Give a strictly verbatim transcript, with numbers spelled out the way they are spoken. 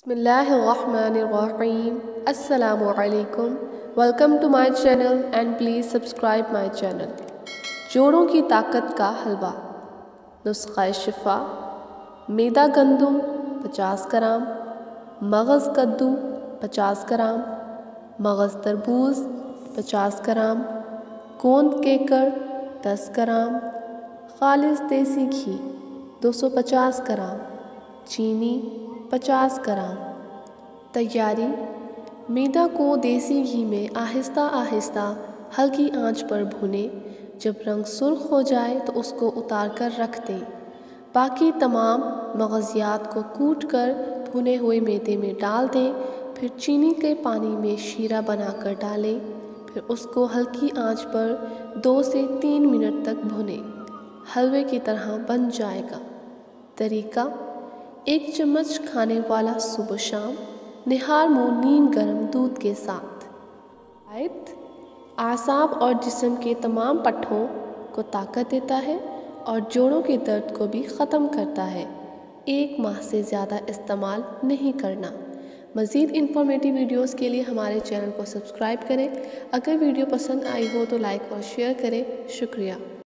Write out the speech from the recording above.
बिस्मिल्लाहिर्रहमानिर्रहीम। अस्सलामुअलैकुम। Welcome to my channel and please subscribe my channel. जोड़ों की ताकत का हलवा। नुस्ख़ा शिफा: मैदा गंदम पचास ग्राम, मगज़ कद्दू पचास ग्राम, मगज़ तरबूज पचास ग्राम, गोंद केकर दस ग्राम, खालिस देसी घी दो सौ पचास ग्राम, चीनी पचास ग्राम। तैयारी: मैदा को देसी घी में आहिस्ता आहिस्ता हल्की आंच पर भूनें। जब रंग सुर्ख हो जाए तो उसको उतार कर रख दें। बाकी तमाम मग़ज़ियात को कूट कर भुने हुए मैदे में डाल दें। फिर चीनी के पानी में शीरा बनाकर डालें। फिर उसको हल्की आंच पर दो से तीन मिनट तक भुनें। हलवे की तरह बन जाएगा। तरीका: एक चम्मच खाने वाला सुबह शाम, निहार मुँह नीम गर्म दूध के साथ। आयत: आसाब और जिस्म के तमाम पट्ठों को ताकत देता है और जोड़ों के दर्द को भी ख़त्म करता है। एक माह से ज़्यादा इस्तेमाल नहीं करना। मज़ीद इन्फॉर्मेटिव वीडियोस के लिए हमारे चैनल को सब्सक्राइब करें। अगर वीडियो पसंद आई हो तो लाइक और शेयर करें। शुक्रिया।